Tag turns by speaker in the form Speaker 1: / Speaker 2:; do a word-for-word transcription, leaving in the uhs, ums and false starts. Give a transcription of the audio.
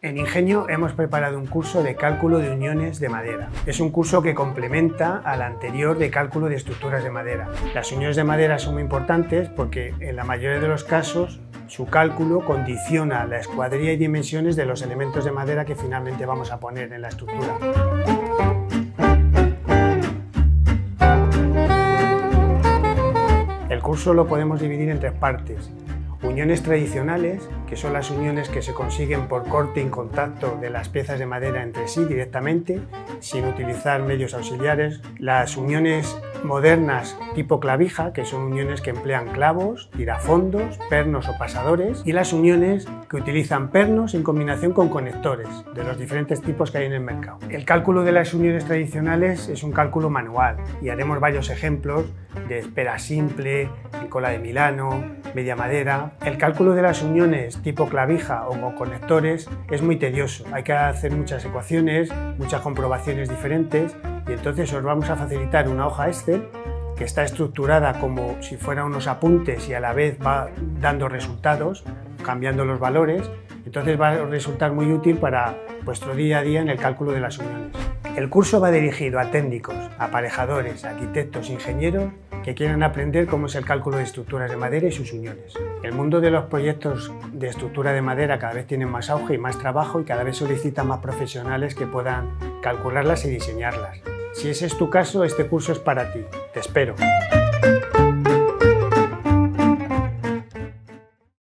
Speaker 1: En Ingenio hemos preparado un curso de cálculo de uniones de madera. Es un curso que complementa al anterior de cálculo de estructuras de madera. Las uniones de madera son muy importantes porque en la mayoría de los casos su cálculo condiciona la escuadría y dimensiones de los elementos de madera que finalmente vamos a poner en la estructura. El curso lo podemos dividir en tres partes. Uniones tradicionales, que son las uniones que se consiguen por corte y contacto de las piezas de madera entre sí directamente, sin utilizar medios auxiliares. Las uniones modernas tipo clavija, que son uniones que emplean clavos, tirafondos, pernos o pasadores. Y las uniones que utilizan pernos en combinación con conectores, de los diferentes tipos que hay en el mercado. El cálculo de las uniones tradicionales es un cálculo manual y haremos varios ejemplos de espera simple, cola de Milano, media madera. El cálculo de las uniones tipo clavija o con conectores es muy tedioso. Hay que hacer muchas ecuaciones, muchas comprobaciones diferentes y entonces os vamos a facilitar una hoja Excel que está estructurada como si fuera unos apuntes y a la vez va dando resultados, cambiando los valores. Entonces va a resultar muy útil para vuestro día a día en el cálculo de las uniones. El curso va dirigido a técnicos, aparejadores, arquitectos, ingenieros que quieran aprender cómo es el cálculo de estructuras de madera y sus uniones. El mundo de los proyectos de estructura de madera cada vez tiene más auge y más trabajo y cada vez solicita más profesionales que puedan calcularlas y diseñarlas. Si ese es tu caso, este curso es para ti. Te espero.